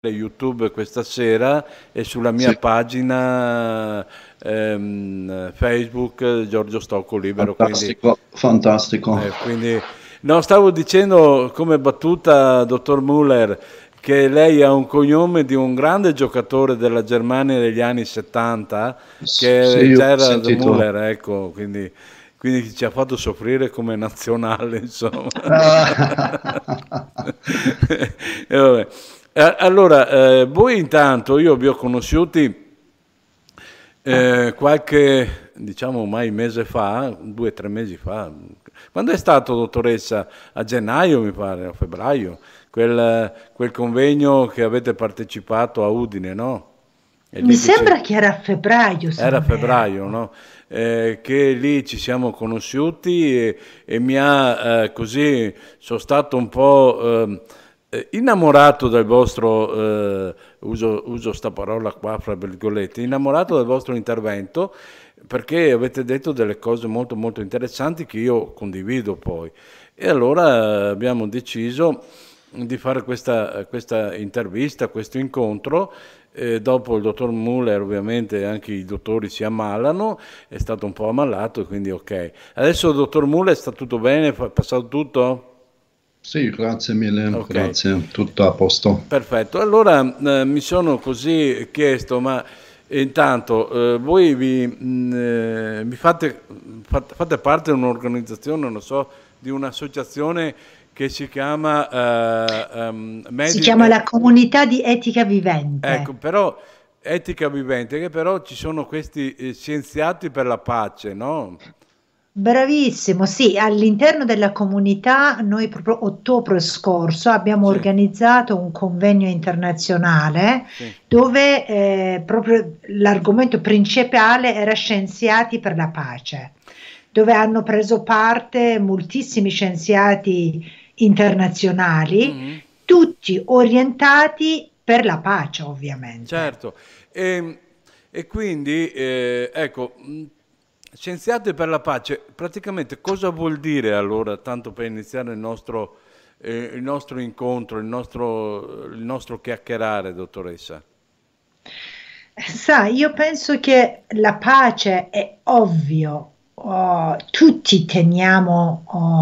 YouTube questa sera e sulla mia Sì, pagina Facebook Giorgio Stocco Libero, quindi, fantastico, fantastico. quindi no, stavo dicendo come battuta, dottor Müller, che lei ha un cognome di un grande giocatore della Germania degli anni 70, che è Sì, ho Gerhard sentito. Müller, ecco, quindi ci ha fatto soffrire come nazionale, insomma. E vabbè. Allora, voi intanto, io vi ho conosciuti qualche, diciamo, ormai mese fa, 2 o 3 mesi fa. Quando è stato, dottoressa? A gennaio, mi pare, a febbraio, quel convegno che avete partecipato a Udine, no? E Mi lì che c'è. sembra che era a febbraio, se Era a non febbraio, erro. no? Che lì ci siamo conosciuti e mi ha così, sono stato un po' innamorato del vostro, uso sta parola qua fra virgolette, innamorato del vostro intervento perché avete detto delle cose molto molto interessanti che io condivido poi. E allora abbiamo deciso di fare questa intervista, questo incontro. Dopo il dottor Muller, ovviamente anche i dottori si ammalano, è stato un po' ammalato e quindi ok. Adesso il dottor Muller sta tutto bene, è passato tutto? Sì, grazie mille, Ok, grazie, tutto a posto. perfetto. Allora mi sono così chiesto, ma intanto voi vi fate parte di un'organizzazione, non so, di un'associazione che si chiama Si chiama la Comunità di Etica ecco, Vivente. però etica vivente, che però ci sono questi scienziati per la pace, no? Bravissimo, sì, all'interno della comunità noi proprio ottobre scorso abbiamo Sì, organizzato un convegno internazionale sì. dove proprio l'argomento principale era Scienziati per la pace, dove hanno preso parte moltissimi scienziati internazionali, Mhm. tutti orientati per la pace, ovviamente. Certo, e, e quindi ecco, scienziati per la pace, praticamente cosa vuol dire allora, tanto per iniziare il nostro incontro, il nostro chiacchierare, dottoressa? Sai, io penso che la pace è ovvio, tutti teniamo,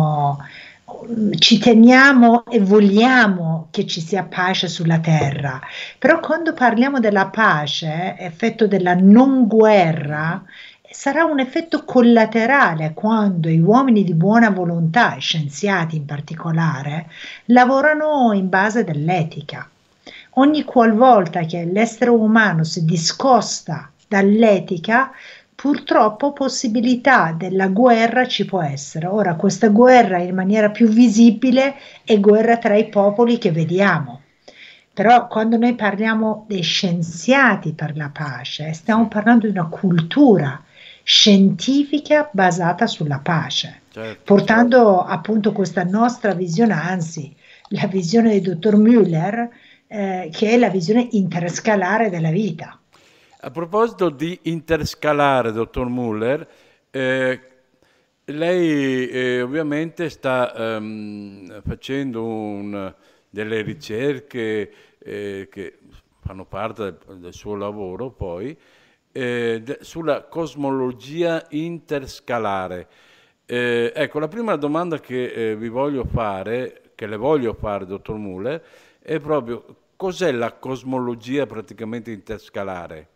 ci teniamo e vogliamo che ci sia pace sulla terra, però quando parliamo della pace, effetto della non guerra, Mhm. sarà un effetto collaterale quando gli uomini di buona volontà, scienziati in particolare, lavorano in base dell'etica. Ogni Certo. qualvolta che l'essere umano si discosta dall'etica, purtroppo possibilità della guerra ci può essere. Ora, questa guerra in maniera più visibile è guerra tra i popoli che vediamo. Però quando noi parliamo dei scienziati per la pace, stiamo Sì, parlando di una cultura scientifica basata sulla pace, certo, certo. portando appunto questa nostra visione, anzi la visione del dottor Müller, che è la visione interscalare della vita. A proposito di interscalare, dottor Muller, eh, lei ovviamente sta facendo delle ricerche che fanno parte del suo lavoro poi, sulla cosmologia interscalare. Ecco, la prima domanda che vi voglio fare, che le voglio fare, dottor Muller, è proprio cos'è la cosmologia praticamente interscalare?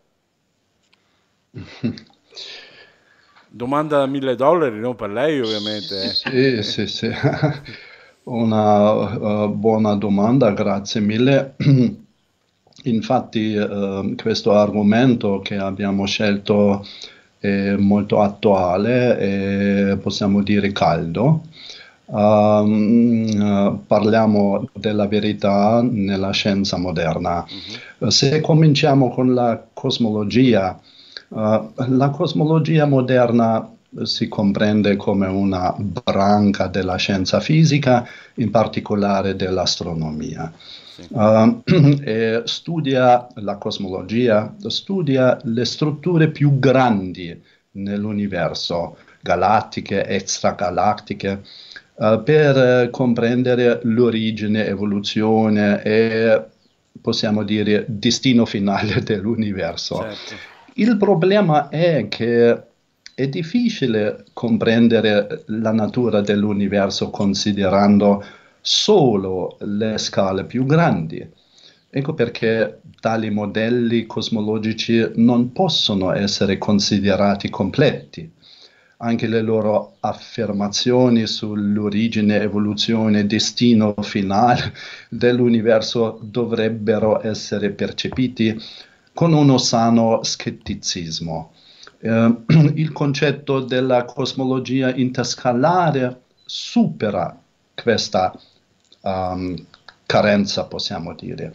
Domanda da $1000, non per lei ovviamente. Sì, sì, sì, una buona domanda, grazie mille. Infatti, questo argomento che abbiamo scelto è molto attuale e possiamo dire caldo. Parliamo della verità nella scienza moderna. Mhm. Se cominciamo con la cosmologia moderna si comprende come una branca della scienza fisica, in particolare dell'astronomia. Sì, E studia la cosmologia, studia le strutture più grandi nell'universo, galattiche, extragalattiche, per comprendere l'origine, evoluzione e possiamo dire, destino finale dell'universo. certo, Il problema è che è difficile comprendere la natura dell'universo considerando solo le scale più grandi. Ecco perché tali modelli cosmologici non possono essere considerati completi. Anche le loro affermazioni sull'origine, evoluzione, destino finale dell'universo dovrebbero essere percepiti con uno sano scetticismo. Il concetto della cosmologia interscalare supera questa carenza, possiamo dire.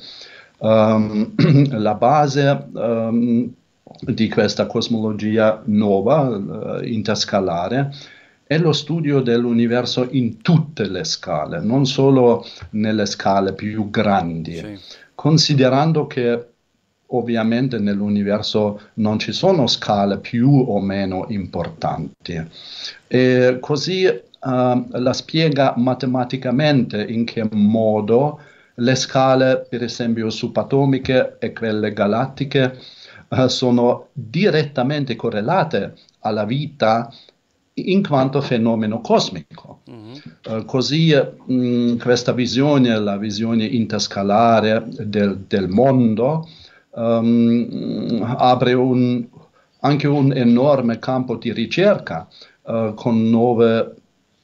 La base di questa cosmologia nuova, interscalare, è lo studio dell'universo in tutte le scale, non solo nelle scale più grandi, sì, considerando che ovviamente nell'universo non ci sono scale più o meno importanti. E così la spiega matematicamente in che modo le scale, per esempio subatomiche e quelle galattiche, sono direttamente correlate alla vita in quanto fenomeno cosmico. Così questa visione, la visione interscalare del mondo, apre anche un enorme campo di ricerca con nuove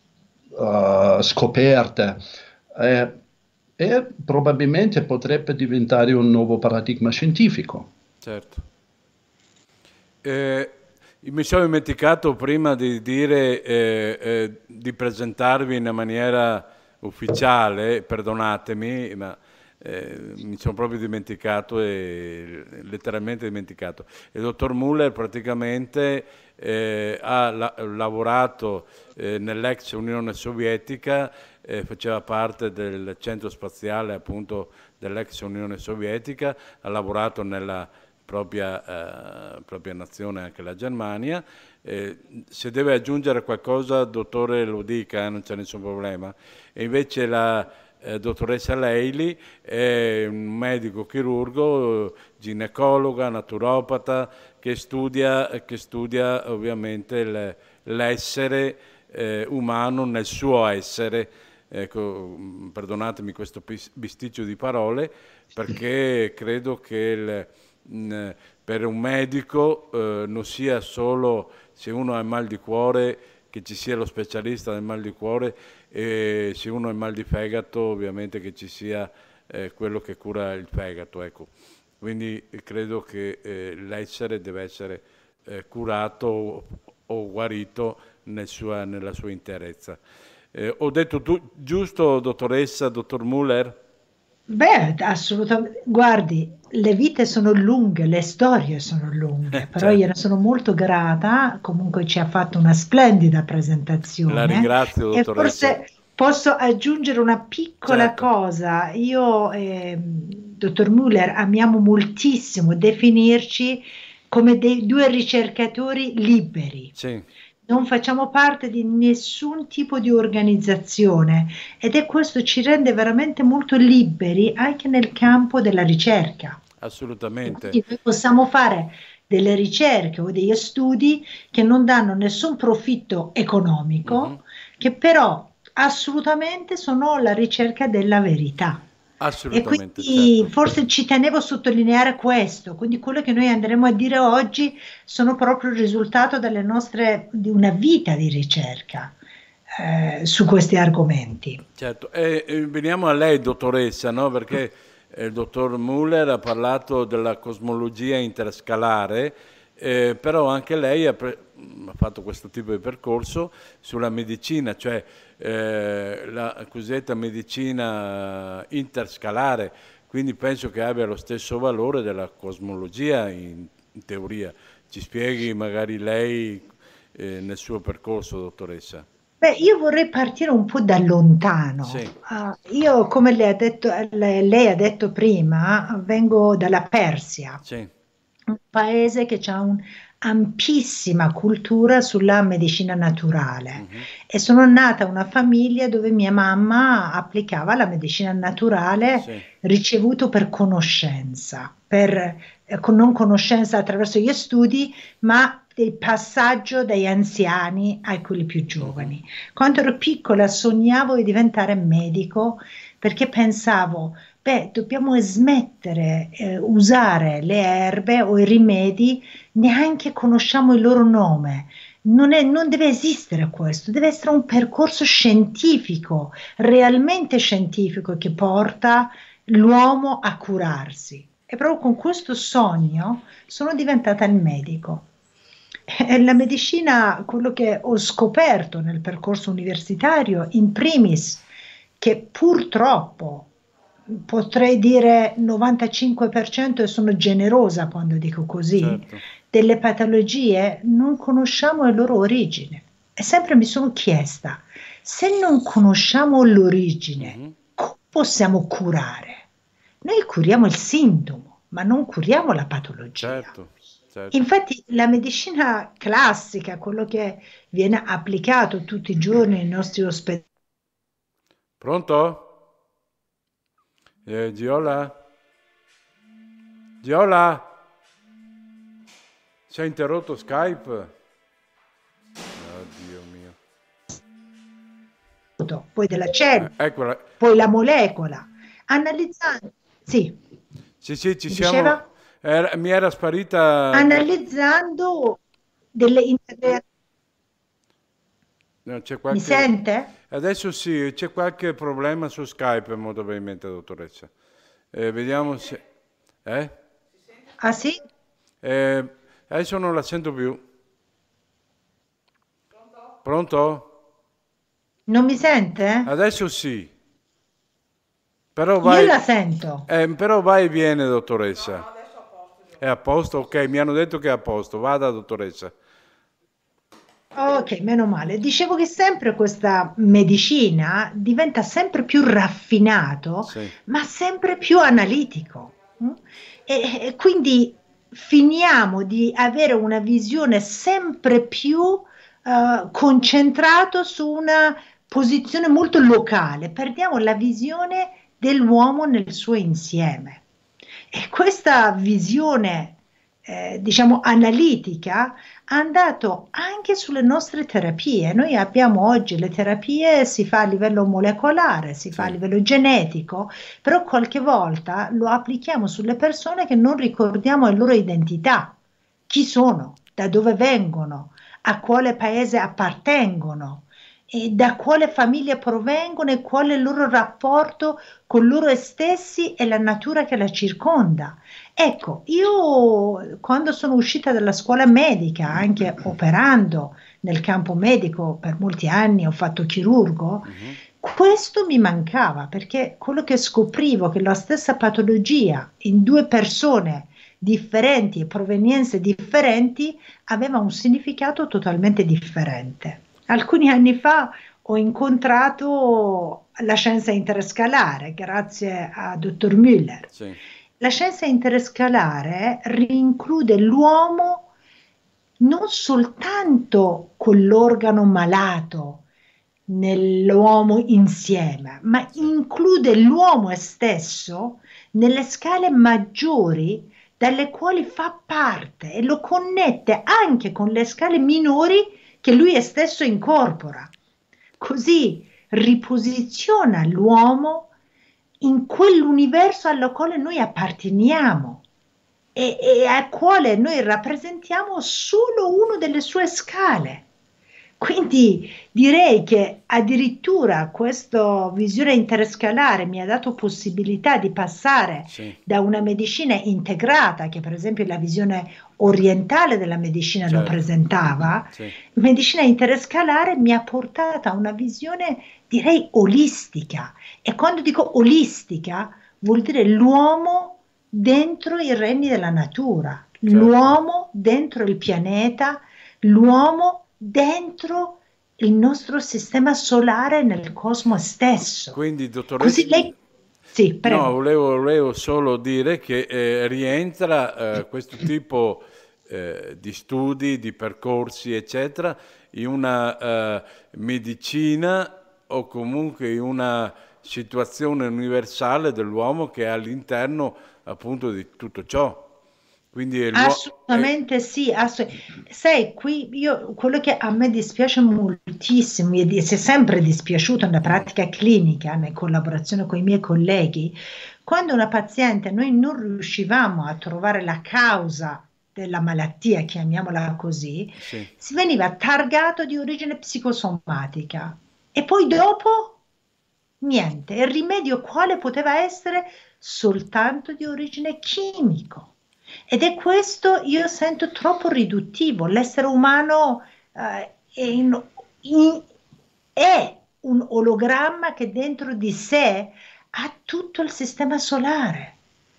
scoperte e probabilmente potrebbe diventare un nuovo paradigma scientifico. certo. Mi sono dimenticato prima di dire, di presentarvi in una maniera ufficiale, perdonatemi, ma mi sono proprio dimenticato, letteralmente dimenticato. Il dottor Muller praticamente ha lavorato nell'ex Unione Sovietica, faceva parte del centro spaziale appunto dell'ex Unione Sovietica, ha lavorato nella propria nazione, anche la Germania. Se deve aggiungere qualcosa, dottore, lo dica, non c'è nessun problema. E invece la dottoressa Leili è un medico chirurgo, ginecologa, naturopata, che studia ovviamente l'essere umano nel suo essere. Ecco, perdonatemi questo bisticcio di parole, perché credo che per un medico non sia solo se uno ha il mal di cuore che ci sia lo specialista del mal di cuore, e se uno ha il mal di fegato ovviamente che ci sia quello che cura il fegato, ecco. Quindi credo che l'essere deve essere curato o guarito nella sua interezza. Ho detto giusto, dottoressa, dottor Muller? Beh, assolutamente. Guardi, le vite sono lunghe, le storie sono lunghe, però Certo. gliene sono molto grata. Comunque ci ha fatto una splendida La presentazione ringrazio, e dottoressa. forse posso aggiungere una piccola Certo, cosa. Io, dottor Müller, amiamo moltissimo definirci come dei due ricercatori liberi. sì, Non facciamo parte di nessun tipo di organizzazione ed è questo ci rende veramente molto liberi anche nel campo della ricerca. E assolutamente. quindi noi possiamo fare delle ricerche o degli studi che non danno nessun profitto Mhm. economico, che però assolutamente sono la ricerca della verità. E Assolutamente, quindi certo. forse ci tenevo a sottolineare questo, quindi quello che noi andremo a dire oggi sono proprio il risultato di una vita di ricerca su questi argomenti. Certo, e veniamo a lei, dottoressa, no? Perché il dottor Muller ha parlato della cosmologia interscalare, però anche lei ha fatto questo tipo di percorso sulla medicina, cioè la cosiddetta medicina interscalare, quindi penso che abbia lo stesso valore della cosmologia in teoria. Ci spieghi magari lei nel suo percorso, dottoressa? Beh, io vorrei partire un po' da lontano. Sì, Io, come lei ha detto prima, vengo dalla Persia, sì, un paese che ha ampissima cultura sulla medicina naturale Mhm. e sono nata in una famiglia dove mia mamma applicava la medicina naturale Sì, ricevuto per conoscenza, non conoscenza attraverso gli studi, ma del passaggio dagli anziani a quelli più mhm, giovani. Quando ero piccola sognavo di diventare medico perché pensavo, beh, dobbiamo smettere usare le erbe o i rimedi, neanche conosciamo il loro nome. Non deve esistere questo, deve essere un percorso scientifico, realmente scientifico, che porta l'uomo a curarsi. E proprio con questo sogno sono diventata il medico. E la medicina, quello che ho scoperto nel percorso universitario, in primis, che purtroppo potrei dire 95% e sono generosa quando dico così, certo. delle patologie non conosciamo le loro origini. E sempre mi sono chiesta, se non conosciamo l'origine, Mhm, come possiamo curare? Noi curiamo il sintomo, ma non curiamo la patologia. certo, certo. Infatti la medicina classica, quello che viene applicato tutti i giorni nei nostri ospedali, Pronto? Giola? Giola? Si è interrotto Skype? Oddio mio. poi della cellula, Eccola. poi la molecola, analizzando, sì, Sì, sì, ci mi siamo. diceva? Mi era sparita. Analizzando delle integrazioni. No, c'è Mi qualche. sente? Adesso sì, c'è qualche problema su Skype, molto probabilmente, dottoressa. Vediamo se. Eh? Ah sì? Eh, Adesso non la sento più. Pronto? Non mi sente? Adesso sì. Però Io vai, la sento. però vai e viene, dottoressa. È a posto? Ok, mi hanno detto che è a posto. Vada, dottoressa. Ok, meno male. Dicevo che sempre questa medicina diventa sempre più raffinato, Sì, ma sempre più analitico. Mm? E quindi finiamo di avere una visione sempre più concentrato su una posizione molto locale. Perdiamo la visione dell'uomo nel suo insieme. E questa visione, diciamo, analitica ha andato anche sulle nostre terapie. Noi abbiamo oggi le terapie, si fa a livello molecolare, si fa a sì, livello genetico, però qualche volta lo applichiamo sulle persone che non ricordiamo la loro identità, chi sono, da dove vengono, a quale paese appartengono. E da quale famiglia provengono e qual è il loro rapporto con loro stessi e la natura che la circonda. Ecco, io quando sono uscita dalla scuola medica, anche operando nel campo medico per molti anni, ho fatto chirurgo, mhm, questo mi mancava perché quello che scoprivo che la stessa patologia in due persone differenti e provenienze differenti aveva un significato totalmente differente. Alcuni anni fa ho incontrato la scienza interscalare grazie a dottor Müller. sì, La scienza interscalare rinclude l'uomo non soltanto con l'organo malato nell'uomo insieme, ma sì, include l'uomo stesso nelle scale maggiori dalle quali fa parte e lo connette anche con le scale minori che lui stesso incorpora. Così riposiziona l'uomo in quell'universo al quale noi apparteniamo e al quale noi rappresentiamo solo una delle sue scale. Quindi direi che addirittura questa visione interscalare mi ha dato possibilità di passare sì, da una medicina integrata, che per esempio la visione orientale della medicina lo certo, presentava, sì, medicina interscalare mi ha portato a una visione, direi, olistica. E quando dico olistica, vuol dire l'uomo dentro i regni della natura, certo. l'uomo dentro il pianeta, l'uomo dentro il nostro sistema solare nel cosmo stesso. Quindi, Così dottoressa, lei, sì, no, prego. volevo solo dire che rientra questo tipo di studi, di percorsi, eccetera, in una medicina o comunque in una situazione universale dell'uomo che è all'interno appunto di tutto ciò. Quindi Assolutamente sì, sai, qui quello che a me dispiace moltissimo, si è sempre dispiaciuto nella pratica clinica, in collaborazione con i miei colleghi, quando una paziente noi non riuscivamo a trovare la causa della malattia, chiamiamola così, sì. si veniva targato di origine psicosomatica e poi dopo niente, il rimedio quale poteva essere soltanto di origine chimico. Ed è questo, io sento troppo riduttivo. L'essere umano è un ologramma che dentro di sé ha tutto il sistema solare.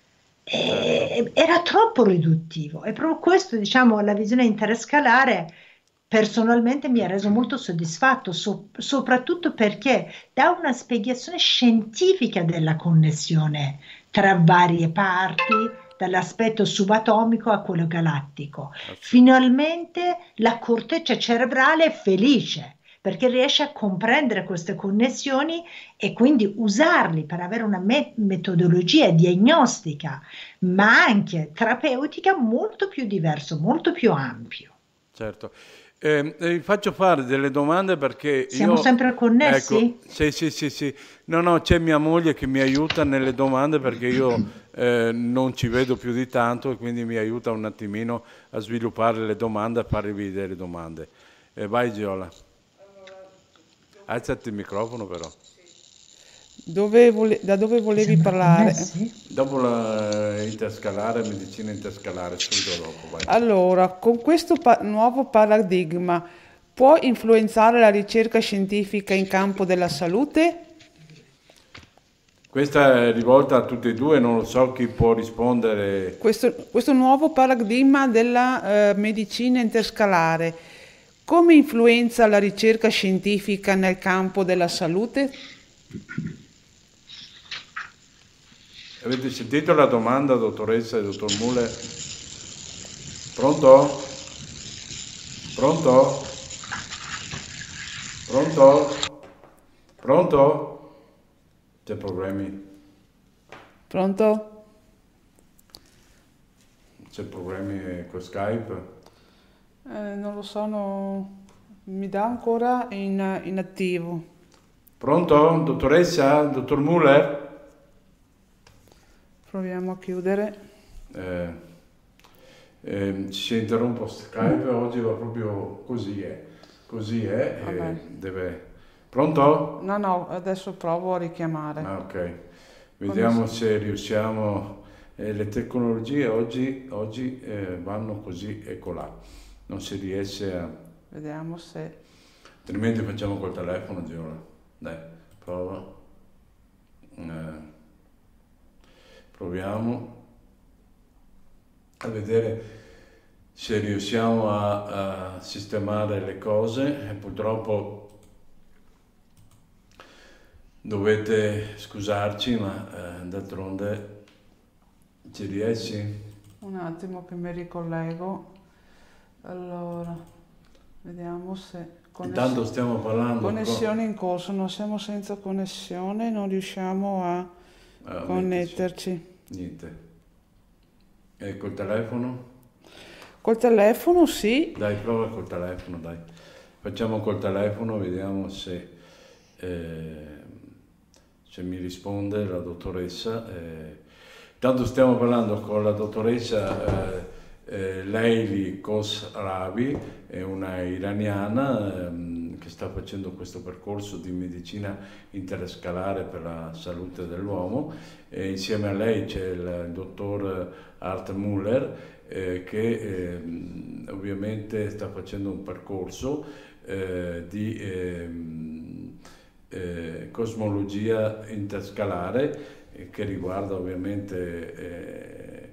Era troppo riduttivo. E proprio questo, diciamo, la visione interscalare personalmente mi ha reso molto soddisfatto, soprattutto perché dà una spiegazione scientifica della connessione tra varie parti, dall'aspetto subatomico a quello galattico. Finalmente la corteccia cerebrale è felice perché riesce a comprendere queste connessioni e quindi usarli per avere una metodologia diagnostica, ma anche terapeutica molto più diverso, molto più ampio. Certo. Vi faccio fare delle domande perché siamo sempre connessi? Ecco, sì. No, c'è mia moglie che mi aiuta nelle domande perché io non ci vedo più di tanto e quindi mi aiuta un attimino a sviluppare le domande, a farvi delle domande. Vai Giola. Alzati il microfono però. Da dove volevi parlare? Dopo la medicina interscalare, subito dopo. Vai. Allora, con questo nuovo paradigma può influenzare la ricerca scientifica in campo della salute? Questa è rivolta a tutti e due, non lo so chi può rispondere. Questo nuovo paradigma della medicina interscalare, come influenza la ricerca scientifica nel campo della salute? Avete sentito la domanda, dottoressa e dottor Muller? Pronto? Pronto? Pronto? Pronto? C'è problemi? Pronto? C'è problemi con Skype? Non lo so, mi dà ancora in attivo. Pronto? Dottoressa? Dottor Muller? Proviamo a chiudere. Si interrompe Skype, oggi va proprio così deve... Pronto? No, adesso provo a richiamare. Ok, vediamo se riusciamo, le tecnologie oggi vanno così e colà, non si riesce a... Vediamo se... Altrimenti facciamo col telefono, Giola. Dai, prova. Proviamo a vedere se riusciamo a sistemare le cose e purtroppo dovete scusarci, ma d'altronde ci riesci? Un attimo che mi ricollego. Allora, vediamo se... Intanto stiamo parlando... Connessione in corso, non siamo senza connessione, non riusciamo a connetterci. Niente. E col telefono? Col telefono sì. Dai, prova col telefono, dai. Facciamo col telefono, vediamo se mi risponde la dottoressa. Tanto stiamo parlando con la dottoressa Leili Khosravi, è una iraniana che sta facendo questo percorso di medicina interscalare per la salute dell'uomo, e insieme a lei c'è il dottor Art Muller che ovviamente sta facendo un percorso di cosmologia interscalare che riguarda ovviamente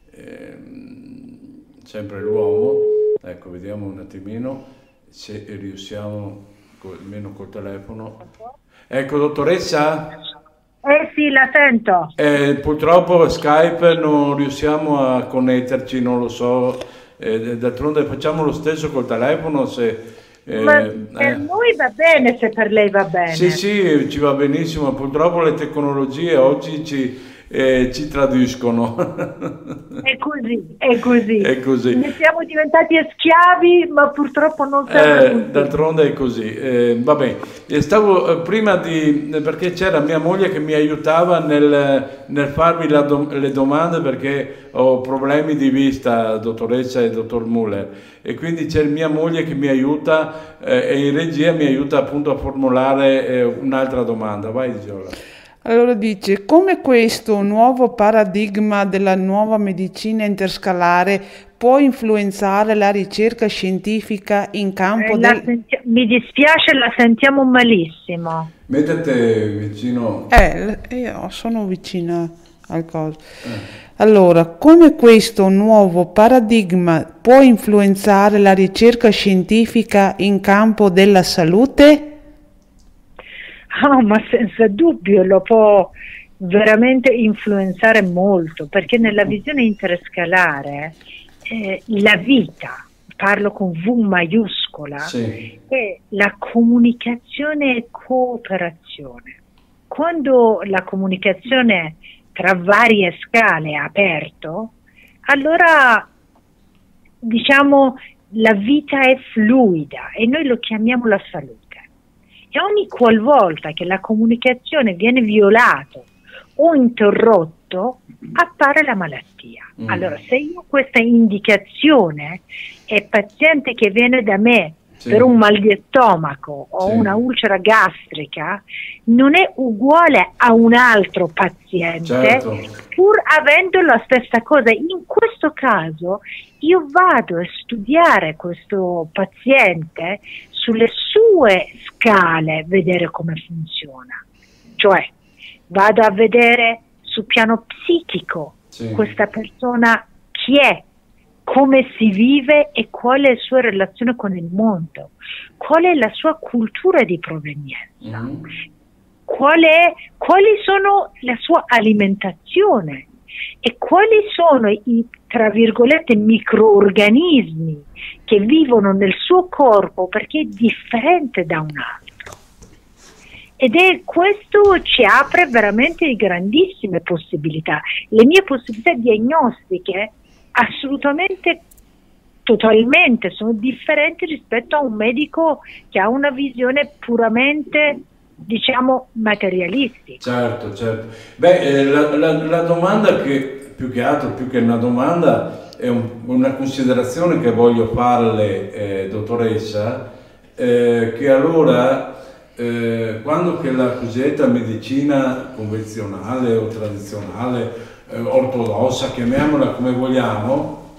sempre l'uomo. Ecco, vediamo un attimino se riusciamo almeno col telefono. Ecco, dottoressa? Sì, la sento. Purtroppo Skype non riusciamo a connetterci, non lo so, d'altronde facciamo lo stesso col telefono se... Ma per noi va bene se per lei va bene. Sì, sì, ci va benissimo, purtroppo le tecnologie oggi ci tradiscono. È così, è così. È così. Ne siamo diventati schiavi, ma purtroppo non sempre d'altronde è così. Va bene. E stavo prima perché c'era mia moglie che mi aiutava nel farvi le domande perché ho problemi di vista, dottoressa e dottor Muller, e quindi c'è mia moglie che mi aiuta e in regia mi aiuta appunto a formulare un'altra domanda. Vai, Giola. Allora dice, come questo nuovo paradigma della nuova medicina interscalare può influenzare la ricerca scientifica in campo Mi dispiace, la sentiamo malissimo. Mettete vicino... io sono vicina al coso. Allora, come questo nuovo paradigma può influenzare la ricerca scientifica in campo della salute? Oh, ma senza dubbio lo può veramente influenzare molto, perché nella visione interscalare la vita, parlo con V maiuscola, sì, è la comunicazione e cooperazione. Quando la comunicazione tra varie scale è aperto, allora diciamo la vita è fluida e noi lo chiamiamo la salute. E ogni qualvolta che la comunicazione viene violata o interrotto, appare la malattia. Allora, se io ho questa indicazione e paziente che viene da me per un mal di stomaco o una ulcera gastrica, non è uguale a un altro paziente, pur avendo la stessa cosa. In questo caso io vado a studiare questo paziente sulle sue scale, vedere come funziona. Cioè, vado a vedere sul piano psichico questa persona chi è, come si vive e qual è la sua relazione con il mondo, qual è la sua cultura di provenienza, quali sono la sua alimentazione e quali sono i, tra virgolette, microorganismi che vivono nel suo corpo, perché è differente da un altro. Ed è questo ci apre veramente grandissime possibilità. Le mie possibilità diagnostiche assolutamente, totalmente sono differenti rispetto a un medico che ha una visione puramente, diciamo, materialistica. Certo, certo. Beh, la domanda che più che altro, più che una domanda, è una considerazione che voglio farle, dottoressa, che allora quando che la cosiddetta medicina convenzionale o tradizionale, ortodossa, chiamiamola come vogliamo,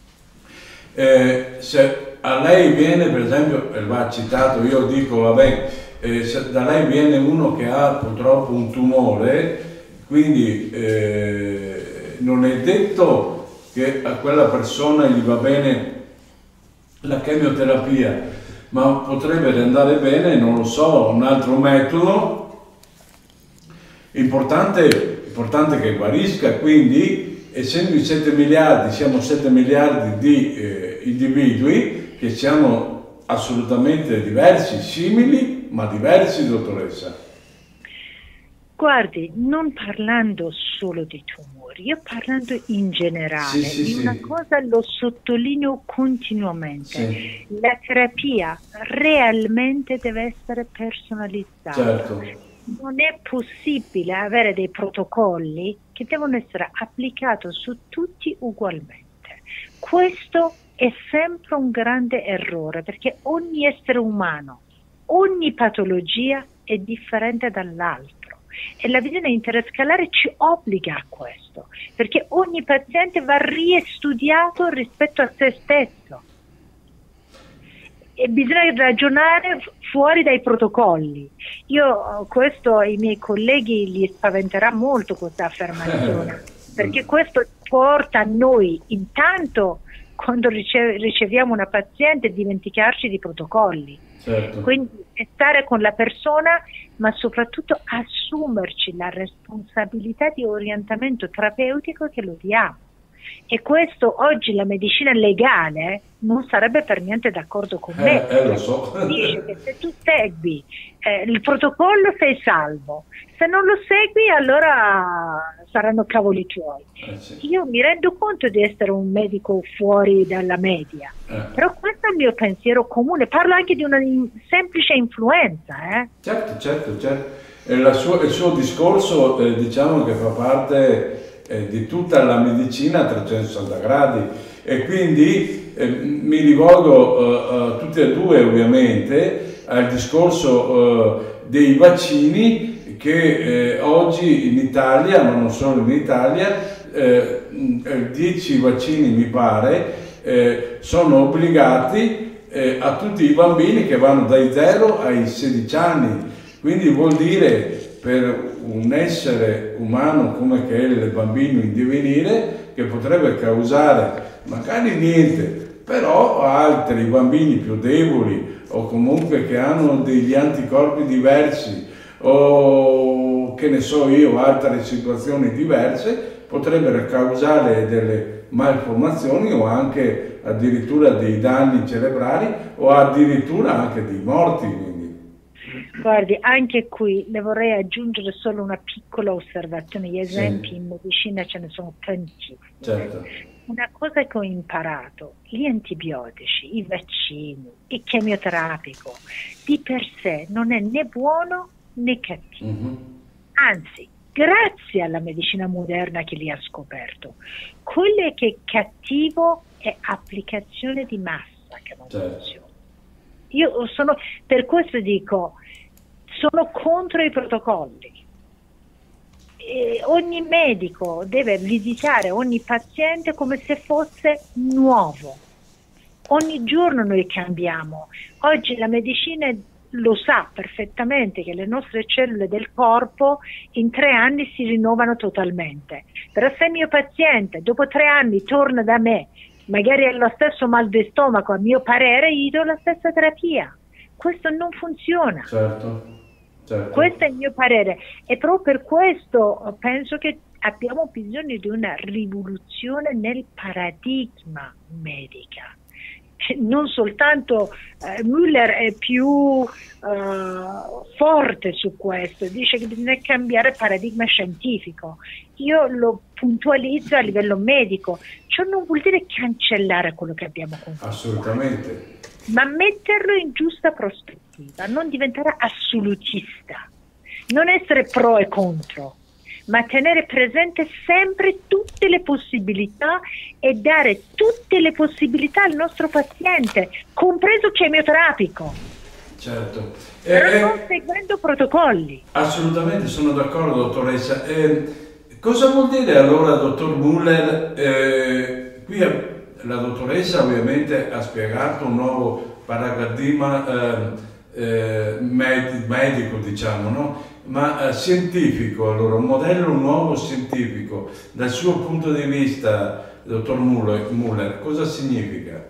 se a lei viene, per esempio, va citato, io dico, vabbè, se da lei viene uno che ha purtroppo un tumore, quindi non è detto che a quella persona gli va bene la chemioterapia, ma potrebbe andare bene, non lo so, un altro metodo. Importante che guarisca, quindi essendo in 7 miliardi, siamo 7 miliardi di individui che siamo assolutamente diversi, simili ma diversi, dottoressa. Guardi, non parlando solo di tumori, io parlando in generale, una cosa lo sottolineo continuamente, la terapia realmente deve essere personalizzata. Certo. Non è possibile avere dei protocolli che devono essere applicati su tutti ugualmente. Questo è sempre un grande errore, perché ogni essere umano, ogni patologia è differente dall'altro. E la visione interscalare ci obbliga a questo, perché ogni paziente va riestudiato rispetto a se stesso. E bisogna ragionare fuori dai protocolli. Io questo ai miei colleghi gli spaventerà molto questa affermazione, perché questo porta a noi intanto, quando riceviamo una paziente, dimenticarci di protocolli. Certo. Quindi stare con la persona, ma soprattutto assumerci la responsabilità di orientamento terapeutico che lo diamo. E questo oggi la medicina legale non sarebbe per niente d'accordo con me. Lo so. Dice che se tu segui il protocollo sei salvo, se non lo segui allora saranno cavoli tuoi. Sì. Io mi rendo conto di essere un medico fuori dalla media, però questo è il mio pensiero comune. Parlo anche di una semplice influenza. Certo. Il suo discorso diciamo che fa parte di tutta la medicina a 360 gradi, e quindi mi rivolgo a tutti e due ovviamente al discorso dei vaccini che oggi in Italia, ma non solo in Italia, 10 vaccini mi pare sono obbligati a tutti i bambini che vanno dai 0 ai 16 anni, quindi vuol dire per un essere umano come che è il bambino in divenire, che potrebbe causare magari niente, però altri bambini più deboli o comunque che hanno degli anticorpi diversi o che ne so io, altre situazioni diverse, potrebbero causare delle malformazioni o anche addirittura dei danni cerebrali o addirittura anche dei morti. Guardi, anche qui le vorrei aggiungere solo una piccola osservazione. Gli esempi in medicina ce ne sono tantissimi. Certo. Una cosa che ho imparato, gli antibiotici, i vaccini, il chemioterapico, di per sé non è né buono né cattivo. Anzi, grazie alla medicina moderna che li ha scoperto, quello che è cattivo è applicazione di massa che non funziona. Io sono, per questo dico, sono contro i protocolli. Ogni medico deve visitare ogni paziente come se fosse nuovo. Ogni giorno noi cambiamo. Oggi la medicina lo sa perfettamente che le nostre cellule del corpo in 3 anni si rinnovano totalmente. Però se il mio paziente dopo 3 anni torna da me, magari ha lo stesso mal di stomaco, a mio parere gli do la stessa terapia. Questo non funziona. Certo. Questo è il mio parere, e proprio per questo penso che abbiamo bisogno di una rivoluzione nel paradigma medica. Non soltanto Müller è più forte su questo, dice che bisogna cambiare paradigma scientifico. Io lo puntualizzo a livello medico, ciò non vuol dire cancellare quello che abbiamo conosciuto. Assolutamente. Ma metterlo in giusta prospettiva, non diventare assolutista, non essere pro e contro, ma tenere presente sempre tutte le possibilità e dare tutte le possibilità al nostro paziente, compreso il chemioterapico. Certo. Però non seguendo protocolli. Assolutamente, sono d'accordo, dottoressa. Cosa vuol dire allora, dottor Müller? Qui la dottoressa ovviamente ha spiegato un nuovo paradigma medico, diciamo, no? Ma scientifico, allora, un modello nuovo scientifico, dal suo punto di vista, dottor Müller, cosa significa?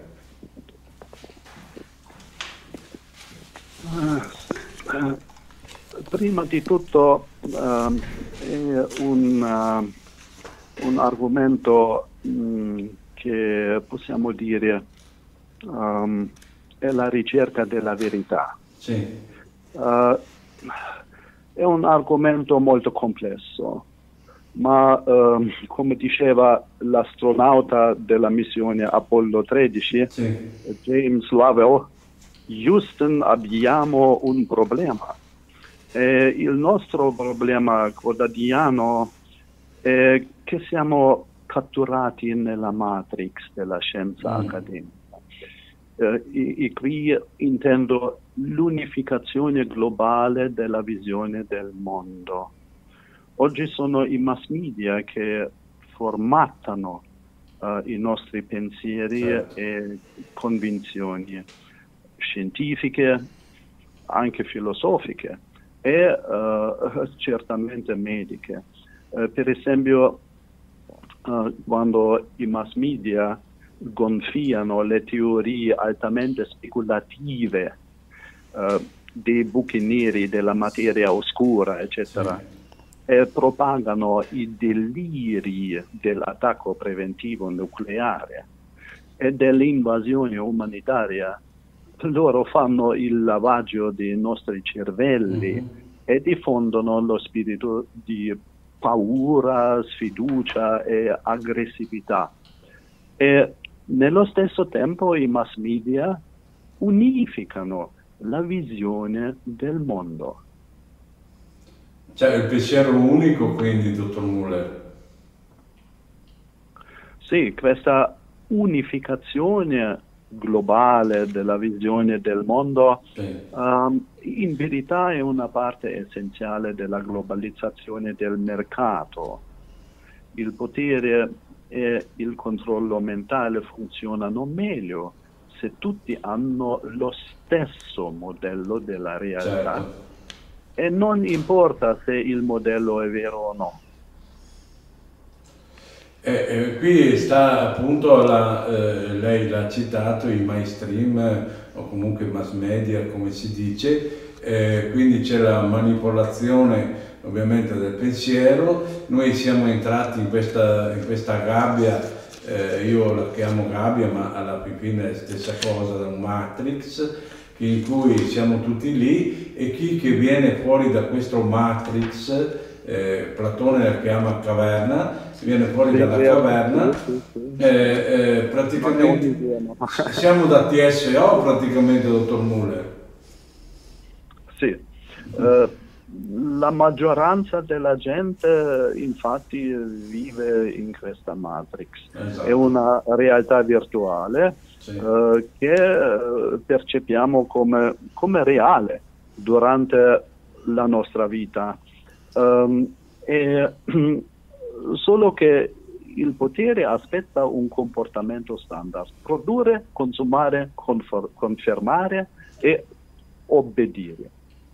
Prima di tutto è un argomento che possiamo dire è la ricerca della verità. Sì. È un argomento molto complesso, ma come diceva l'astronauta della missione Apollo 13, James Lovell, Houston, abbiamo un problema. Il nostro problema quotidiano è che siamo catturati nella matrix della scienza accademica. E qui intendo l'unificazione globale della visione del mondo. Oggi sono i mass media che formattano i nostri pensieri e convinzioni scientifiche, anche filosofiche e certamente mediche. Per esempio, quando i mass media gonfiano le teorie altamente speculative dei buchi neri, della materia oscura, eccetera, e propagano i deliri dell'attacco preventivo nucleare e dell'invasione umanitaria. Loro fanno il lavaggio dei nostri cervelli e diffondono lo spirito di paura, sfiducia e aggressività. E nello stesso tempo i mass media unificano la visione del mondo. Cioè il pensiero unico, quindi, dottor Muller. Sì, questa unificazione globale della visione del mondo in verità è una parte essenziale della globalizzazione del mercato. Il potere e il controllo mentale funzionano meglio se tutti hanno lo stesso modello della realtà. Certo. E non importa se il modello è vero o no. Qui sta appunto, lei l'ha citato, i mainstream o comunque i mass media, come si dice, quindi c'è la manipolazione ovviamente del pensiero. Noi siamo entrati in questa gabbia, io la chiamo gabbia, ma alla fine è la stessa cosa, da un matrix, in cui siamo tutti lì, e chi che viene fuori da questo matrix, Platone la chiama caverna, viene fuori dalla caverna, praticamente siamo da TSO praticamente, dottor Muller. Sì, la maggioranza della gente infatti vive in questa matrix. Esatto. È una realtà virtuale, sì, che percepiamo come reale durante la nostra vita. Solo che il potere aspetta un comportamento standard: produrre, consumare, confermare e obbedire.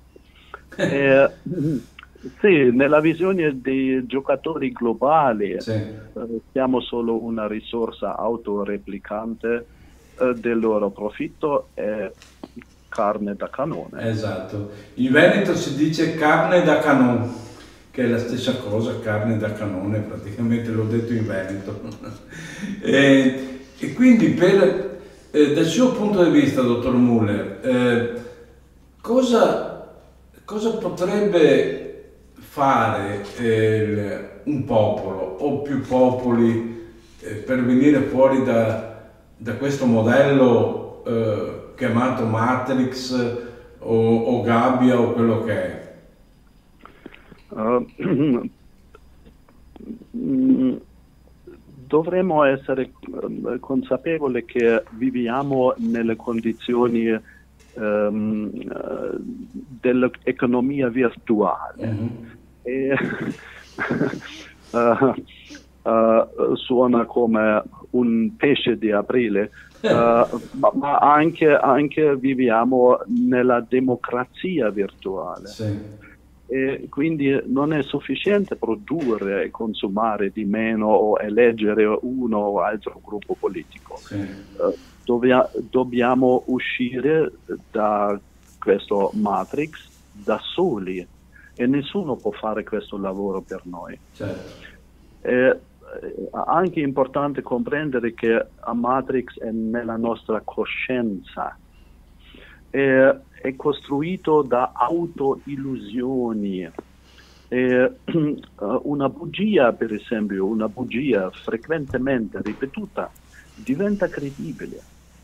Sì, nella visione dei giocatori globali, sì, siamo solo una risorsa autoreplicante del loro profitto e carne da canone. Esatto, in Veneto si dice carne da canone, che è la stessa cosa, carne da canone, praticamente l'ho detto in Veneto. E quindi dal suo punto di vista, dottor Muller, cosa potrebbe fare un popolo o più popoli per venire fuori da questo modello chiamato Matrix o gabbia o quello che è? Dovremmo essere consapevoli che viviamo nelle condizioni dell'economia virtuale. E, suona come un pesce di aprile, ma anche viviamo nella democrazia virtuale. Sì. E quindi non è sufficiente produrre e consumare di meno o eleggere uno o altro gruppo politico. Sì. Dobbiamo uscire da questo matrix da soli, e nessuno può fare questo lavoro per noi. Certo. È anche importante comprendere che la matrix è nella nostra coscienza. È costruito da autoillusioni. Una bugia, per esempio, una bugia frequentemente ripetuta diventa credibile.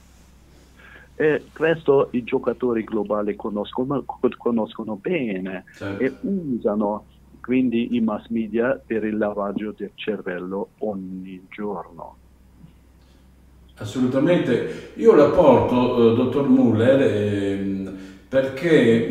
E questo i giocatori globali conoscono bene. Certo. E usano quindi i mass media per il lavaggio del cervello ogni giorno. Assolutamente. Io la porto, dottor Muller, perché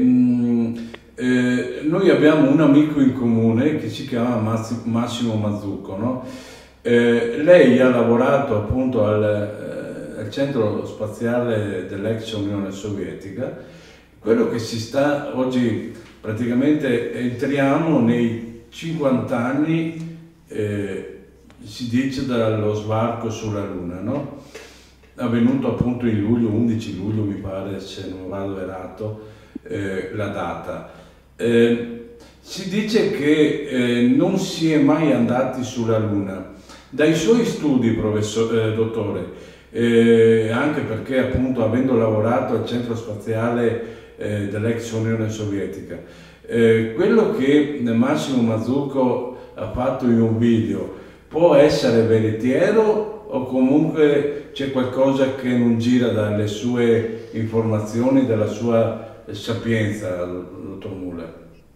noi abbiamo un amico in comune che si chiama Massimo Mazzucco, no? Lei ha lavorato appunto al centro spaziale dell'ex Unione Sovietica. Quello che si sta oggi, praticamente entriamo nei 50 anni, si dice, dallo sbarco sulla Luna, no? Avvenuto appunto in luglio, 11 luglio mi pare, se non vado errato, la data. Si dice che non si è mai andati sulla Luna. Dai suoi studi, dottore, anche perché appunto avendo lavorato al centro spaziale dell'ex Unione Sovietica, quello che Massimo Mazzucco ha fatto in un video può essere veritiero o comunque c'è qualcosa che non gira dalle sue informazioni, dalla sua sapienza, dottor Müller?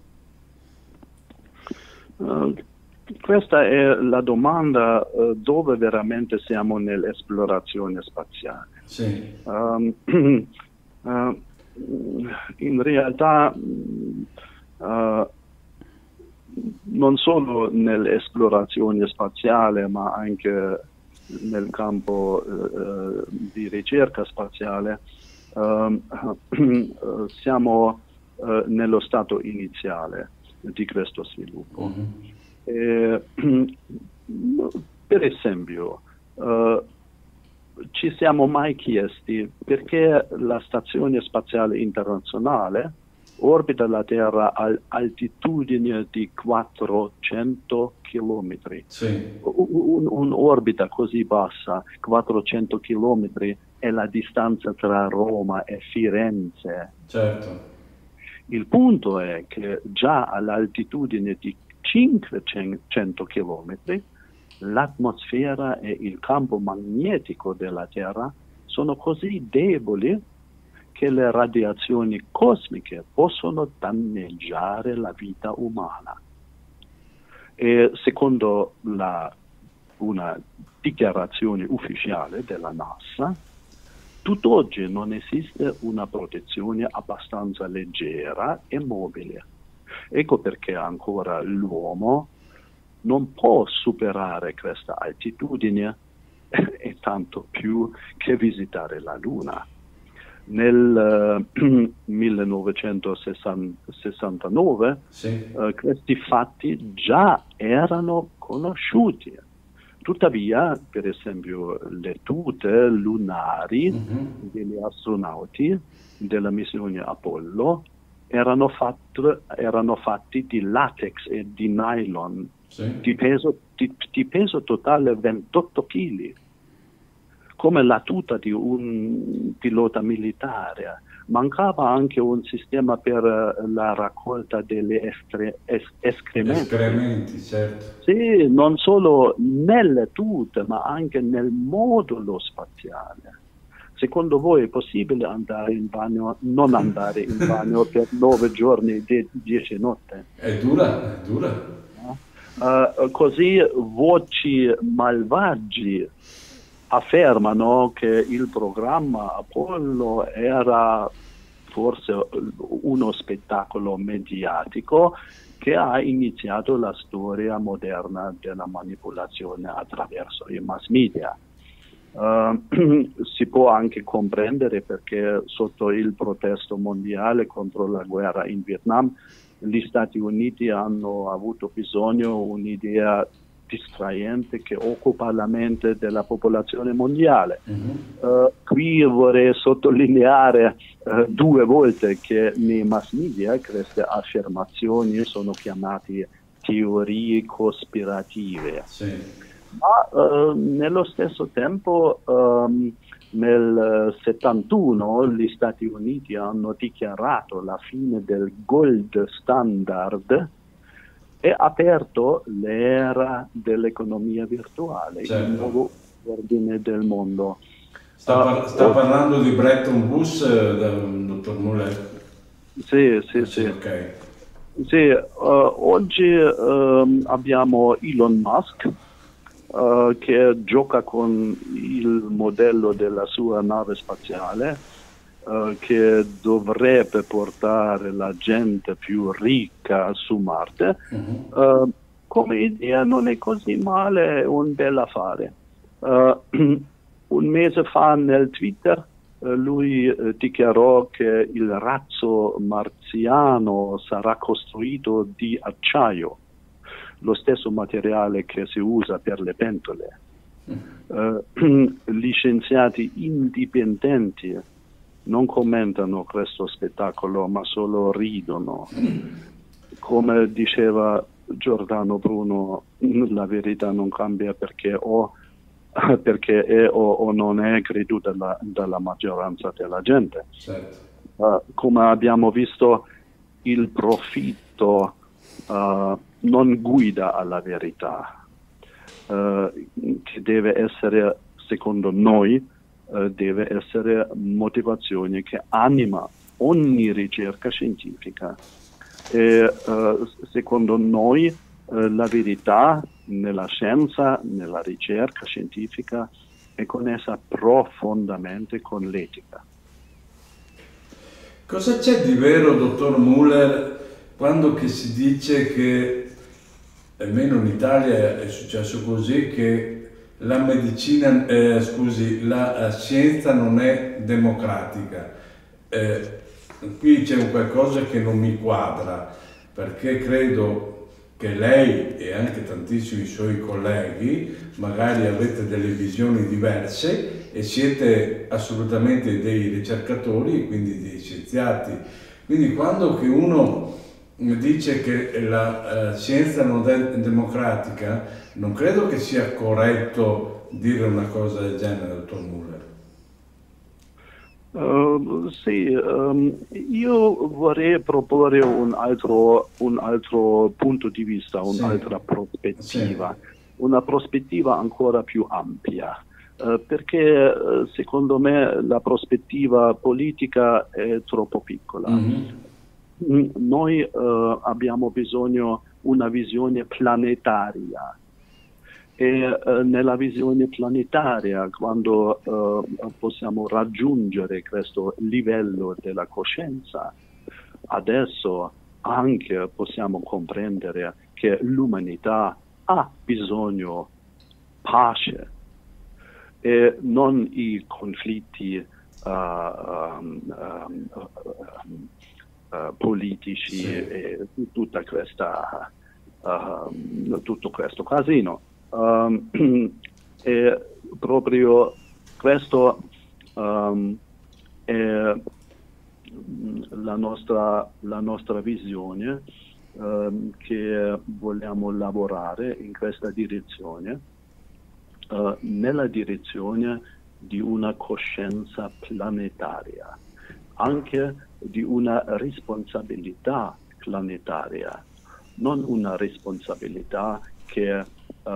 Questa è la domanda dove veramente siamo nell'esplorazione spaziale. Sì. In realtà non solo nell'esplorazione spaziale, ma anche nel campo di ricerca spaziale, siamo nello stato iniziale di questo sviluppo. Per esempio, ci siamo mai chiesti perché la Stazione Spaziale Internazionale orbita la Terra all'altitudine di 400 km. Sì. Un'orbita così bassa, 400 km, è la distanza tra Roma e Firenze. Certo. Il punto è che già all'altitudine di 500 km l'atmosfera e il campo magnetico della Terra sono così deboli che le radiazioni cosmiche possono danneggiare la vita umana. E secondo una dichiarazione ufficiale della NASA, tutt'oggi non esiste una protezione abbastanza leggera e mobile. Ecco perché ancora l'uomo non può superare questa altitudine e tanto più che visitare la Luna. Nel 1969 sì. Questi fatti già erano conosciuti. Tuttavia, per esempio, le tute lunari degli astronauti della missione Apollo erano fatti di latex e di nylon, sì. di peso totale 28 kg. Come la tuta di un pilota militare. Mancava anche un sistema per la raccolta delle escrementi. Escrementi, certo. Sì, non solo nelle tute, ma anche nel modulo spaziale. Secondo voi è possibile andare in bagno, non andare in bagno per 9 giorni e 10 notti? È dura, è dura. Così voci malvagi affermano che il programma Apollo era forse uno spettacolo mediatico che ha iniziato la storia moderna della manipolazione attraverso i mass media. Si può anche comprendere perché sotto il protesto mondiale contro la guerra in Vietnam gli Stati Uniti hanno avuto bisogno di un'idea distraente che occupa la mente della popolazione mondiale. Qui vorrei sottolineare 2 volte che nei mass media queste affermazioni sono chiamate teorie cospirative. Sì. Ma nello stesso tempo nel 71 gli Stati Uniti hanno dichiarato la fine del gold standard e aperto l'era dell'economia virtuale, certo. Il nuovo ordine del mondo. Sta parlando di Bretton Woods, dottor Müller? Sì. Okay. Sì, oggi abbiamo Elon Musk che gioca con il modello della sua nave spaziale che dovrebbe portare la gente più ricca su Marte. Come idea non è così male, è un bel affare. Un mese fa nel Twitter lui dichiarò che il razzo marziano sarà costruito di acciaio, lo stesso materiale che si usa per le pentole. Gli scienziati indipendenti non commentano questo spettacolo, ma solo ridono. come diceva Giordano Bruno, la verità non cambia perché è o non è creduta dalla maggioranza della gente. Certo. Come abbiamo visto, il profitto non guida alla verità, che deve essere, secondo noi, deve essere motivazione che anima ogni ricerca scientifica. E secondo noi la verità nella scienza, nella ricerca scientifica, è connessa profondamente con l'etica. Cosa c'è di vero, dottor Müller, quando che si dice che, almeno in Italia è successo così, che la medicina, la scienza non è democratica? Qui c'è un qualcosa che non mi quadra, perché credo che lei e anche tantissimi suoi colleghi magari avete delle visioni diverse e siete assolutamente dei ricercatori, quindi dei scienziati. Quindi quando che uno dice che la scienza non è democratica, non credo che sia corretto dire una cosa del genere, dottor Müller. Sì, io vorrei proporre un altro punto di vista, un'altra prospettiva, una prospettiva ancora più ampia, perché secondo me la prospettiva politica è troppo piccola. Noi abbiamo bisogno di una visione planetaria. E nella visione planetaria, quando possiamo raggiungere questo livello della coscienza, adesso anche possiamo comprendere che l'umanità ha bisogno di pace e non i conflitti politici e tutto questo casino. E proprio questo è la nostra visione, che vogliamo lavorare in questa direzione, nella direzione di una coscienza planetaria, anche di una responsabilità planetaria, non una responsabilità che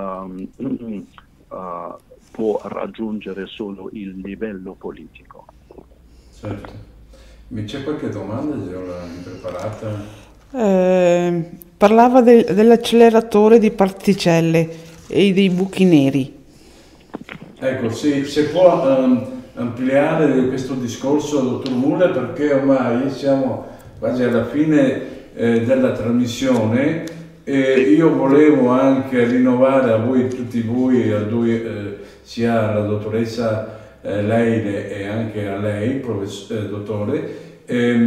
può raggiungere solo il livello politico. Certo. C'è qualche domanda, Giola, preparata? Parlava dell'acceleratore di particelle e dei buchi neri. Ecco, sì, se può ampliare questo discorso, dottor Müller, perché ormai siamo quasi alla fine della trasmissione. E io volevo anche rinnovare a voi, tutti voi, sia alla dottoressa Leile e anche a lei, dottore,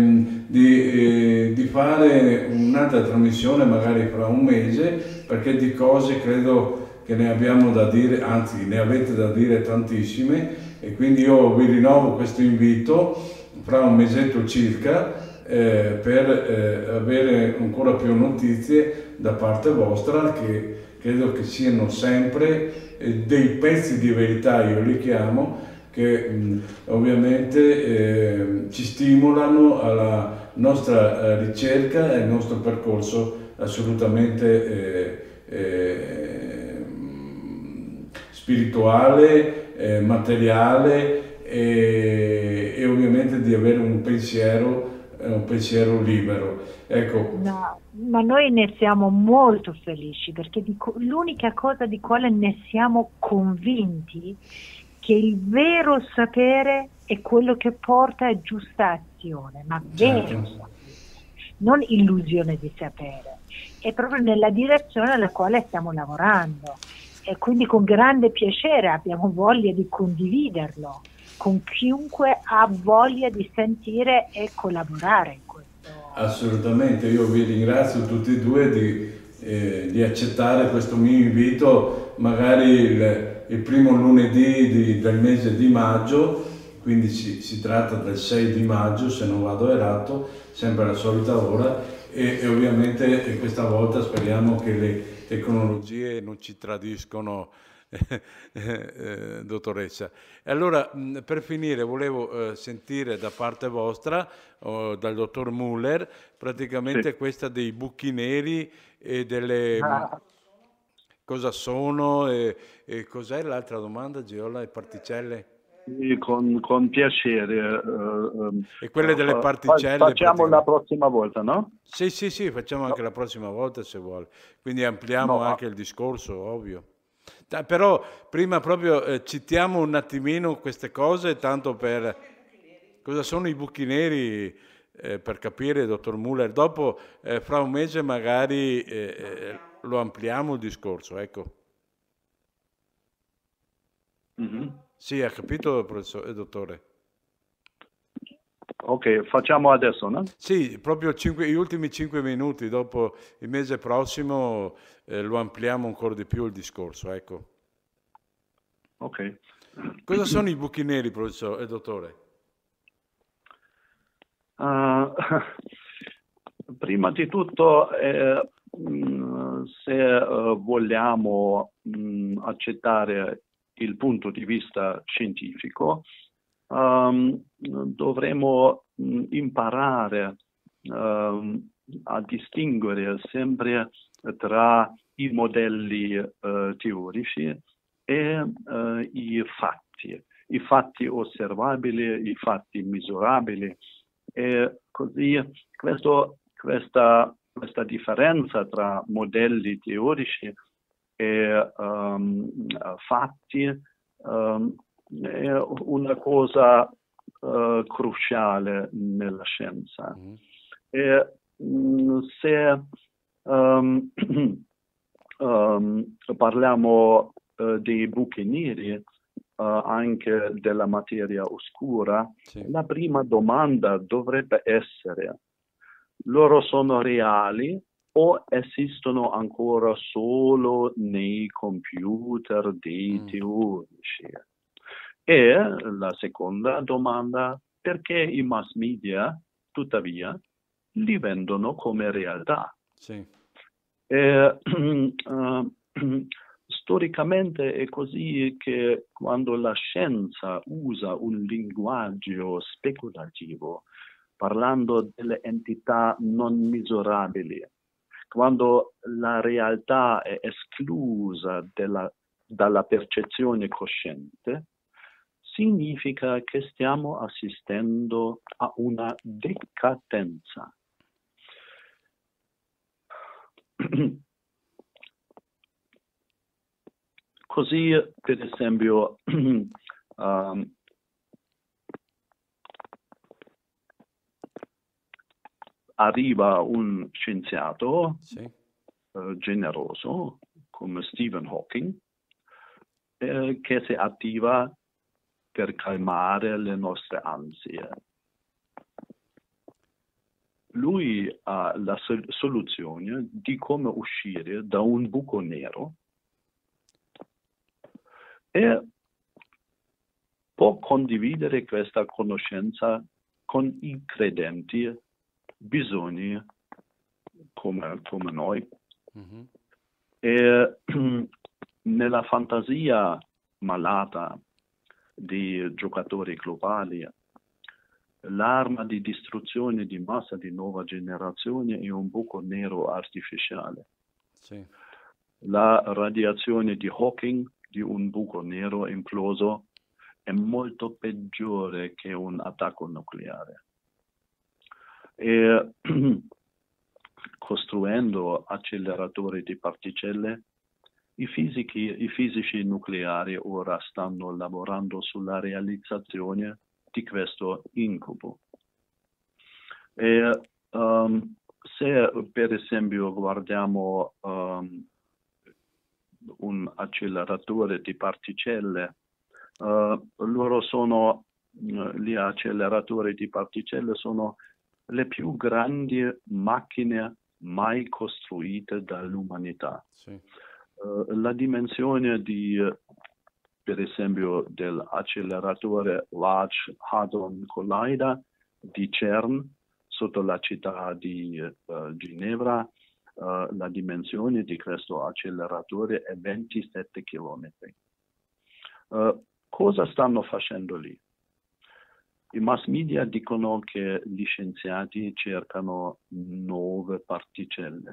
di fare un'altra trasmissione magari fra un mese, perché di cose credo che ne abbiamo da dire, anzi ne avete da dire tantissime, e quindi io vi rinnovo questo invito fra un mesetto circa, per avere ancora più notizie da parte vostra, che credo che siano sempre dei pezzi di verità, io li chiamo, che ovviamente ci stimolano alla nostra ricerca e al nostro percorso assolutamente spirituale, materiale e ovviamente di avere un pensiero libero. Ecco. No, ma noi ne siamo molto felici, perché l'unica cosa di quale ne siamo convinti che il vero sapere è quello che porta a giusta azione, ma vero sapere, non illusione di sapere. È proprio nella direzione alla quale stiamo lavorando, e quindi con grande piacere abbiamo voglia di condividerlo con chiunque ha voglia di sentire e collaborare in questo. Assolutamente, io vi ringrazio tutti e due di accettare questo mio invito, magari il primo lunedì del mese di maggio, quindi si tratta del 6 di maggio, se non vado errato, sempre alla solita ora, e ovviamente questa volta speriamo che le tecnologie non ci tradiscono, dottoressa. E allora, per finire, volevo sentire da parte vostra, dal dottor Muller, praticamente Sì. questa dei buchi neri e delle... Cosa sono e cos'è l'altra domanda, Giola, e particelle? Sì, con piacere. E quelle delle particelle Facciamo la praticamente. prossima volta, no? Sì, sì, sì, facciamo No, anche la prossima volta se vuole. Quindi ampliamo no, anche il discorso, ovvio. Però prima proprio citiamo un attimino queste cose, tanto per cosa sono i buchi neri, per capire, dottor Muller. Dopo, fra un mese magari lo ampliamo il discorso, ecco. mhm. Sì, ha capito, professore, dottore? Ok, facciamo adesso, no? Sì, proprio gli ultimi 5 minuti, dopo il mese prossimo lo ampliamo ancora di più il discorso, ecco. Ok. Cosa sono i buchi neri, professore, dottore? Ah, prima di tutto, se vogliamo accettare il punto di vista scientifico, dovremo imparare a distinguere sempre tra i modelli teorici e i fatti osservabili, i fatti misurabili. E così questa differenza tra modelli teorici e fatti è una cosa cruciale nella scienza. E se parliamo dei buchi neri, anche della materia oscura, Sì. la prima domanda dovrebbe essere: loro sono reali o esistono ancora solo nei computer dei teorici? E la seconda domanda: perché i mass media, tuttavia, li vendono come realtà? Sì. Storicamente è così che quando la scienza usa un linguaggio speculativo, parlando delle entità non misurabili, quando la realtà è esclusa dalla percezione cosciente, significa che stiamo assistendo a una decadenza. Così, per esempio, arriva un scienziato Sì. generoso come Stephen Hawking che si attiva per calmare le nostre ansie. Lui ha la soluzione di come uscire da un buco nero e può condividere questa conoscenza con i credenti bisogni come noi. Mm-hmm. E nella fantasia malata di giocatori globali, l'arma di distruzione di massa di nuova generazione è un buco nero artificiale. Sì. La radiazione di Hawking di un buco nero imploso è molto peggiore che un attacco nucleare. E costruendo acceleratori di particelle, i fisici nucleari ora stanno lavorando sulla realizzazione di questo incubo. E se per esempio guardiamo un acceleratore di particelle, gli acceleratori di particelle sono le più grandi macchine mai costruite dall'umanità. Sì. La dimensione per esempio, dell'acceleratore Large Hadron Collider di CERN sotto la città di Ginevra la dimensione di questo acceleratore è 27 km. Cosa stanno facendo lì? I mass media dicono che gli scienziati cercano 9 particelle.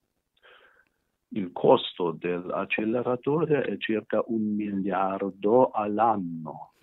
Il costo dell'acceleratore è circa 1 miliardo all'anno.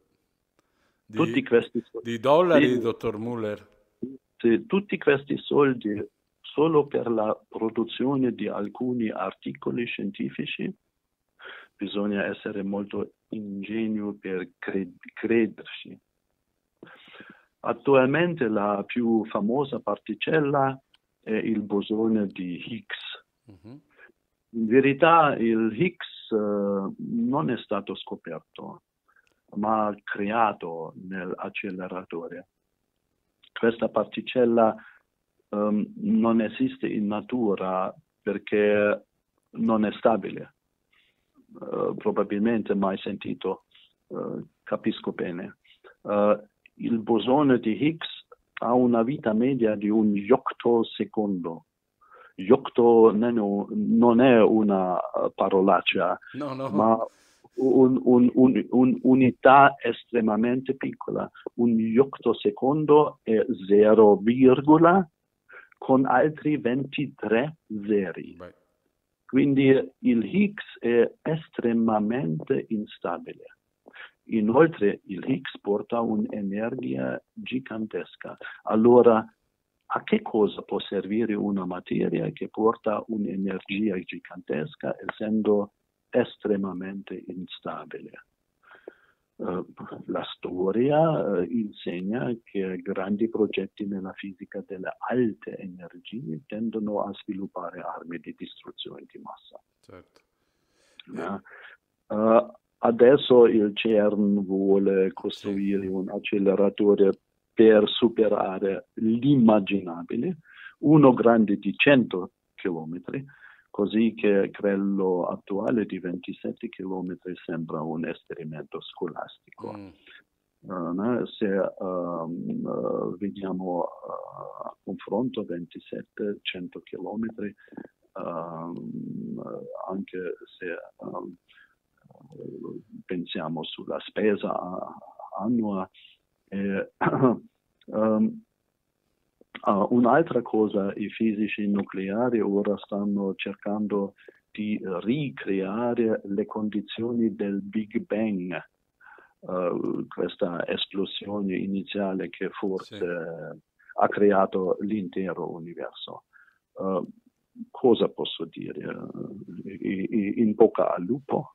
Di dollari, dottor Muller? Tutti questi soldi solo per la produzione di alcuni articoli scientifici, bisogna essere molto ingenui per crederci. Attualmente la più famosa particella è il bosone di Higgs. In verità il Higgs non è stato scoperto, ma creato nell'acceleratore. Questa particella non esiste in natura perché non è stabile. Probabilmente mai sentito, capisco bene. Il bosone di Higgs ha una vita media di un yoctosecondo. Yocto non è una parolaccia, ma un'unità estremamente piccola. Un yoctosecondo è 0, con altri 23 zeri. Quindi il Higgs è estremamente instabile. Inoltre il Higgs porta un'energia gigantesca. Allora, a che cosa può servire una materia che porta un'energia gigantesca essendo estremamente instabile? La storia insegna che grandi progetti nella fisica delle alte energie tendono a sviluppare armi di distruzione di massa. Certo. Adesso il CERN vuole costruire un acceleratore per superare l'immaginabile, uno grande di 100 km, così che quello attuale di 27 km sembra un esperimento scolastico. Se vediamo a confronto 27-100 km, anche se pensiamo sulla spesa annua, un'altra cosa, i fisici nucleari ora stanno cercando di ricreare le condizioni del Big Bang, questa esplosione iniziale che forse ha creato l'intero universo. Cosa posso dire? In bocca al lupo?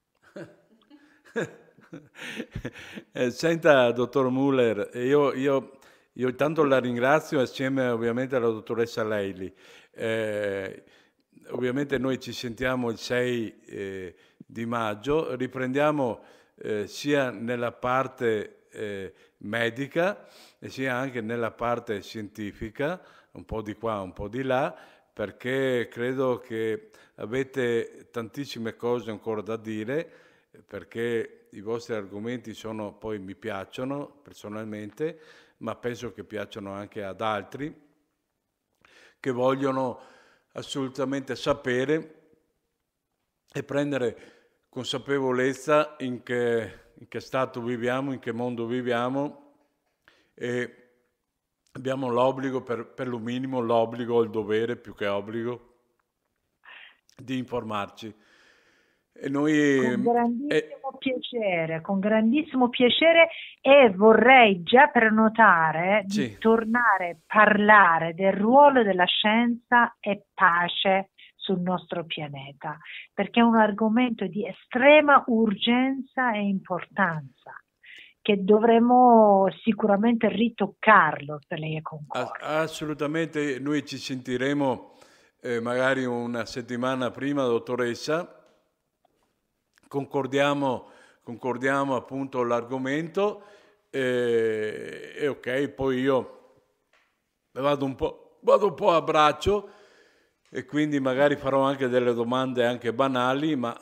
Senta, dottor Muller, io intanto la ringrazio assieme ovviamente alla dottoressa Leili. Ovviamente noi ci sentiamo il 6 di maggio, riprendiamo sia nella parte medica e sia anche nella parte scientifica, un po' di qua, un po' di là, perché credo che avete tantissime cose ancora da dire, perché i vostri argomenti poi mi piacciono personalmente, ma penso che piacciono anche ad altri che vogliono assolutamente sapere e prendere consapevolezza in che stato viviamo, in che mondo viviamo, e abbiamo l'obbligo, per lo minimo l'obbligo, il dovere più che obbligo, di informarci. E noi, con grandissimo piacere, e vorrei già prenotare di tornare a parlare del ruolo della scienza e pace sul nostro pianeta, perché è un argomento di estrema urgenza e importanza che dovremo sicuramente ritoccarlo, se lei è concorda. Assolutamente, noi ci sentiremo magari una settimana prima, dottoressa. Concordiamo appunto l'argomento e ok, poi io vado un po' a braccio e quindi magari farò anche delle domande anche banali, ma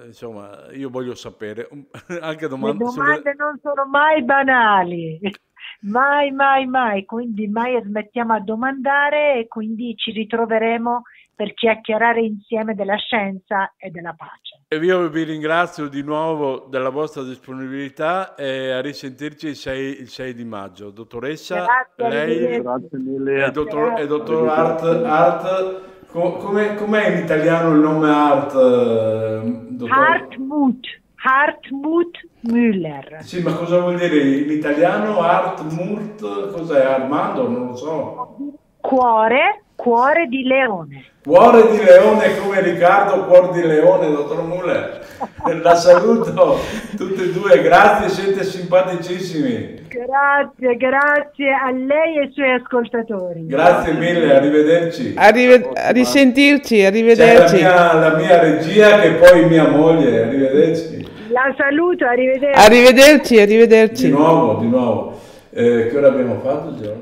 insomma io voglio sapere anche domande. Le domande non sono mai banali. Mai, mai, mai, quindi mai smettiamo a domandare e quindi ci ritroveremo per chiacchierare insieme della scienza e della pace. E io vi ringrazio di nuovo della vostra disponibilità e a risentirci il 6 di maggio. Dottoressa, lei Grazie mille. e dottor Art, com'è in italiano il nome Art? Dottor? Hartmut Müller. Sì, ma cosa vuol dire in italiano Hartmut? Cos'è? Armando? Non lo so. Cuore di leone. Cuore di leone come Riccardo, cuore di leone, dottor Müller. La saluto tutti e due, grazie, siete simpaticissimi. Grazie a lei e ai suoi ascoltatori. Grazie mille, arrivederci. A risentirci, arrivederci. C'è la mia regia che è poi mia moglie, arrivederci. La saluto, arrivederci. Arrivederci. Di nuovo. Che ora abbiamo fatto, Giorgio?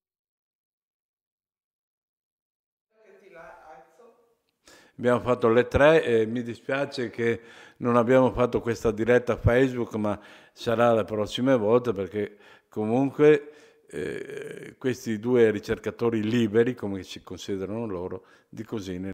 Abbiamo fatto le 3 e mi dispiace che non abbiamo fatto questa diretta a Facebook, ma sarà le prossime volte perché comunque questi due ricercatori liberi, come si considerano loro, di così